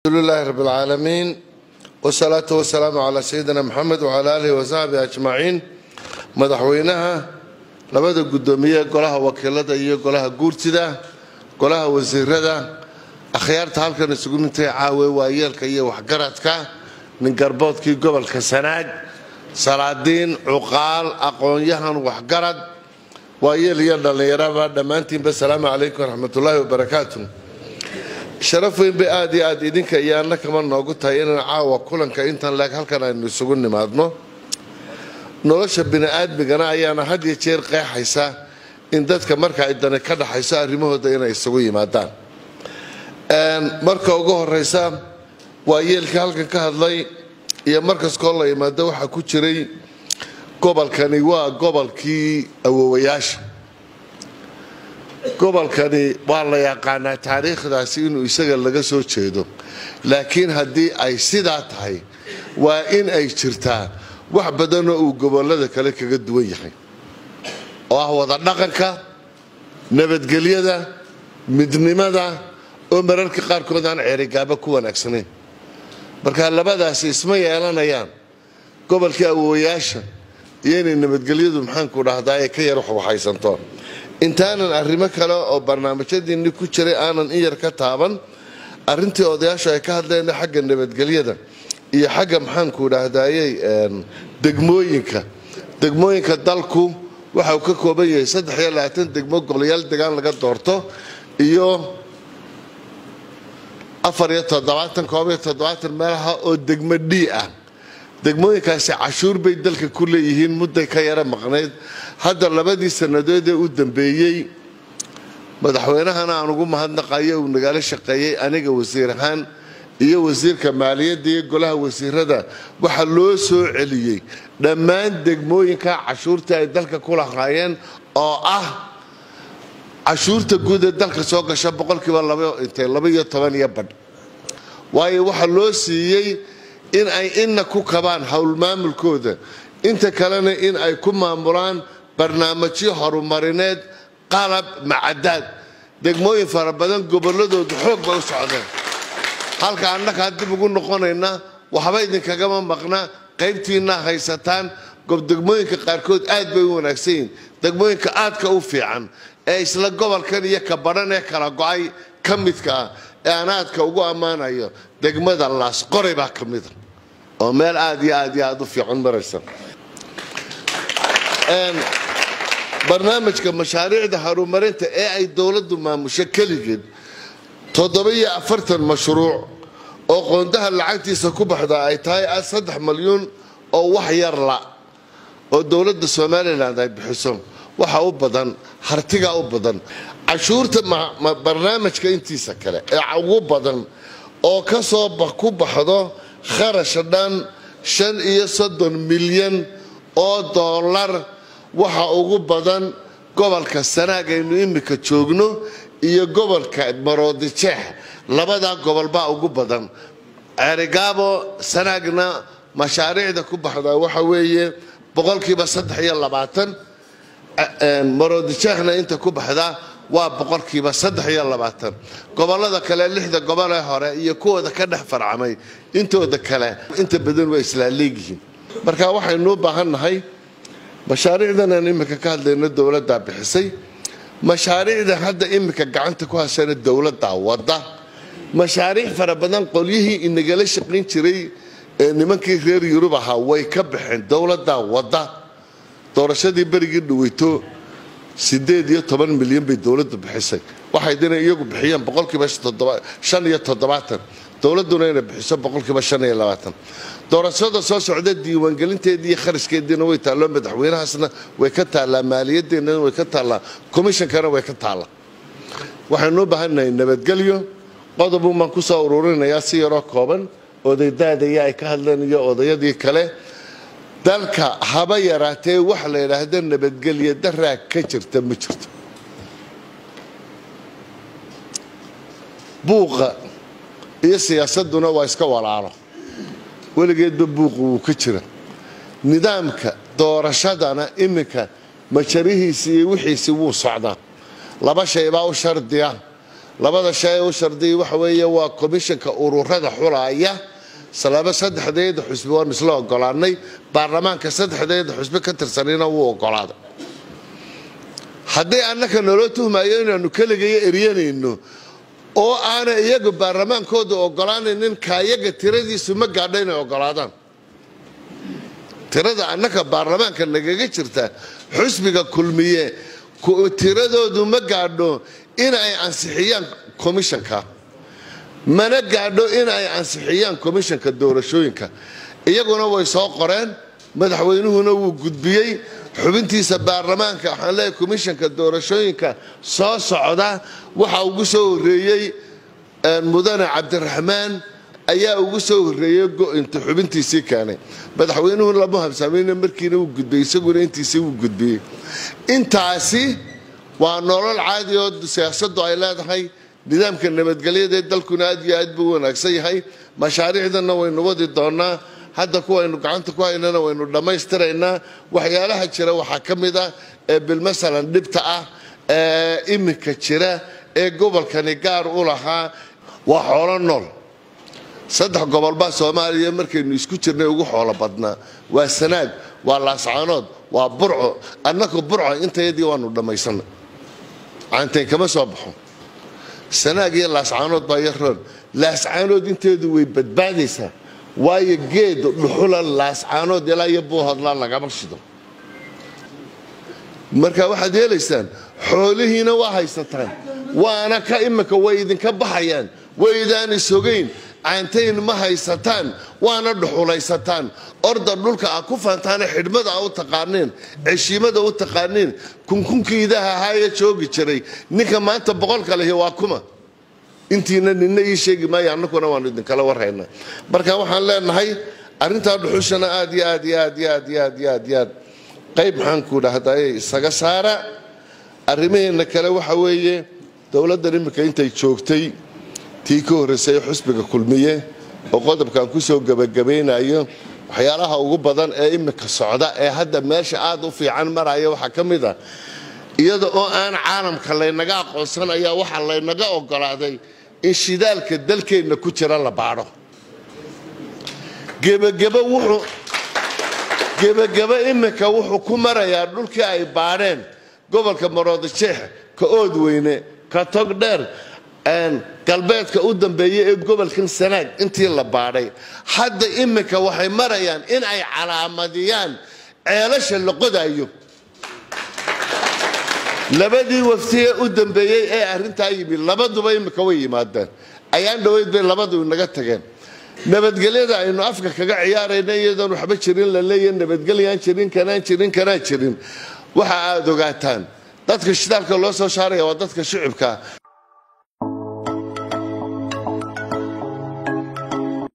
الحمد لله رب العالمين والصلاة والسلام على سيدنا محمد وعلى آله وصحبه أجمعين مدحوينها لبدا قدومية قولها وكيلة إيه قولها قورتدا قولها وزيردا أخيار تهالك نسقون انتي عاوي وإيالك إيه وحقراتك من قربوتك قبل كسناج سرادين عقال أقوان يهان وحقرات وإيال يالنا ليرابا دمانتين بالسلام عليكم ورحمة الله وبركاته شرف وين بآدي آدي إذنك إيانا كمان نوقتها إننا عاوة كلن كإنتان لك هل كان نسقون نمادنو نولش بنا آد بقنا إيانا هاد يتشير قيا حيسا إن دادك مركا إدانا كده حيسا ريموه داينا يسقوي مادان مركا وقوه الرئيسا وإيالك هل كان لي إيا مركز كولا يمادا وحا كوشري قبل كان يوا قبل كي أووياش gobolkani waa la yaqaanaa taariikhdaasi inuu isaga laga soo jeedo laakiin haddii ay sidaa tahay waa in ay jirtaa wax badan oo uu gobolada kale kaga duwan yahay oo ah wada dhaqanka nabadgelyada midnimada oo mararka qaarkood aan ceerigaaba ku wanaagsaneyn marka labadaasi isma yeelanayaan gobolka awooyaasha iyo inay nabadgelyadu maxaan ku dhahdaa ay ka yar waxaysanto intaanan arrimo kale oo barnaamijyadii ku jiray aanan in yar ka taaban arintii odayaasha ay ka hadleen xagga nabadgelyada iyo xagga maxaan ku dhahdayay degmooyinka dalku waxa uu ka kooban yahay 23 degmo golayaal deegaan laga doorto iyo 47 meelaha oo degmo dhii ah degmooyinkaasi cashuur bay dalka ku leeyihiin muddo ka yara maqneed hadda labadii sanadood ee u dambeeyay madaxweynahana aan ugu mahadnaqayo uu nagaala shaqeeyay aniga wasiir ahaan iyo wasiirka maaliyadda iyo golaha wasiirada waxa loo soo celiyay dhammaan degmooyinka cashuurta ay dalka ku lahaayeen oo ah cashuurta guud ee dalka soo gasha 12% iyo badh waayo waxa loo siiyay in ay inna ku kabaan hawl maamulkooda inta kalena in ay ku maamulaan barnaamijyo horumarineed qalab macadaad degmooyin fara badan goboladooda xoog ba u socdeen halka annaka dib ugu noqonayna waxba idinkaga maqna qaybtiina haysataan degmooyinka qaarkood aad bay u wanaagsan yihiin degmooyinka aadka u fiican ee isla gobolkan iyo ka baran ee kala go'ay ka midka ee anaadka ugu amaanayo degmada laas qoray baa ka mid oo meel aad iyo aad u fiican maraysa barnaamijka mashaariicda horumarinta ee ay dawladdu maamusho kaligeed 47 mashruuc oo qoondaha lacagtiisa ku baxda ay tahay 3 milyan oo wax yar la oo dawladda Soomaaliland ay bixiso waxa u badan hartiga u badan cashuurta barnaamijka intiisa kale ee ugu badan oo ka soo ku baxdo kharash dhan 35 milyan oo dollar waxa ugu badan gobolka Sanaag aynu imika joogno iyo gobolka Maroodijeex labada gobol baa ugu badan Ceerigaabo Sanaagna mashaariicda ku baxda waxa weeye 23% Maroodijeexna inta ku baxda waa 23% gobolada kale 6 gobol ee hore iyo kuwada ka dhex farcamay intooda kale inta badan way isla leeyihiin marka waxaynu u baahanahay mashaariicdan aan imika ka hadlayno dawladda bixisay mashaariicda hadda imika gacanta ku haysan dawladda wada mashaariic fara badan qolyihii inagala shaqeyn jiray nimankii reer Yurub ahaa way ka bixin dawladda wada doorashadii berigii dhaweyto 18 milyan bay dawladdu bixisay waxay dina iyagu bixiyeen 75% dawladuna inay bixiso 25% doorashada soo socda diiwaangelinteedii iyo kharashkeediina way taalo madaxweynahaasna way ka taalaa maaliyadeena way ka taalaa komishankana way ka taalaa waxaanu u baahanahay nabadgelyo qodob uu man ku soo ururinayaa si yar oo kooban odaydaada ay ka hadlayaan odayadii kale dalka haba yaraatee wax la yiraahdo nabadgelyo daraa ka jirta ma jirto buuqa iyo siyaasaduna waa iska walaalo weligeedba buuqu uu ka jira nidaamka doorashadana imika majarihiisa iyo wixiisa wuu socdaa laba shay baa u shardiya labada shay oo shardi waxa weeye waa komishanka ururada xulaaya salaaba saddexdeeda xusbi waan isla ogolaanay baarlamaanka saddexdeeda xusbi ka tirsanina wuu ogolaaday haddii annaka nolol tuhmayo inaanu kaligeeyo eriyanayno oo aana iyagu baarlamaankooda ogolaanaynin kaayaga tiradiisu ma gaadho inay ogolaadaan tirada annaka baarlamaanka nagaga jirta xusbiga kulmiye tiradoodu ma gaadho in ay ansixiyaan komishanka mana gaadho in ay ansixiyaan komishanka doorashooyinka iyaguna way soo qoreen madaxweynuhuna wuu gudbiyey xubintiisa baarlamaanka waxaan leeyahay komishanka doorashooyinka soo socda waxa ugu soo horeeyay mudane cabdiraxmaan ayaa ugu soo horeeyay go'inta xubintiisii keenay madaxweynuhu lama habsaameeyna markiina uu gudbiyay isaguna intiisii uu gudbiyay intaasi waa nolol caadi oo siyaasaddu ay leedahay nidaamka nabadgelyada ee dalkuna aad iyo aad buu wanaagsan yahay mashaariicdana waynu wadi doonaa hadda kuwaynu gacanta ku haynana waynu dhammaystiraynaa waxyaalaha jira waxaa ka mid ah ee bilmasalan dhibta ah ee iminka jira ee gobolkani gaar u lahaa waa xoolo nool saddex gobol baa Soomaaliya markaynu isku jirnay ugu xoolo badnaa waa Sanaag waa Laascaanood waa Burco annaka Burco inteedii waanu dhamaysanay aanteen kama soo baxo Sanaag iyo Laascaanood baa yaroon Laascaanood inteedu way badbaadaysaa waayo geed dhuxulan Laascaanood ilaa iyo buu hadlaa lagama shido marka waxaad yeelaysaan xoolihiina waa haysataan waana ka imika way idinka baxayaan waydaan isogeyn aantayn ma haysataan waana dhuxulaysataan orda dhulka aad ku faantaana xidhmada u taqaaneen ceshiimada u taqaaneen kunkunkiidaha haya joogi jiray ninka maanta boqolka leh waa kuma intiina ninna ii sheegi maayo annaguna waan idin kala warhaynaa marka waxaan leenahay arinta dhuxushana aad iyo aad qayb maxaan ku dhahday isaga saara arrimaheena kale waxa weeye dawladda imika intay joogtay tii ka horeysay xusbiga kulmiye oo qodobkan ku soo gabagabeynayo waxyaalaha ugu badan ee imika socda ee hadda meesha aad u fiican maraya waxa kamid ah iyada oo aan caalamka laynaga aqoonsan ayaa waxa laynaga ogolaaday in shidaalka dalkeena ku jira la baaro gebagaba imika wuxuu ku marayaa dhulkii ay baareen gobolka Maroodijeex ka Oodweyne ka Togdheer galbeedka u dambeeyay ee gobolkan Sanaag intii la baaray hadda imika waxay marayaan in ay calaamadiyaan ceelasha la qodayo labadii waftiye u dambeeyay ee arinta yimi labaduba imika way yimaadeen ayaan dhaweyd bay labadu naga tageen nabadgelyada aynu afka kaga ciyaarayna iyadoo waxba jirin la leeyahay nabadgelyaan jirin waxa aad ogaataan dadka shidaalka loo soo shaaray waa dadka shicibka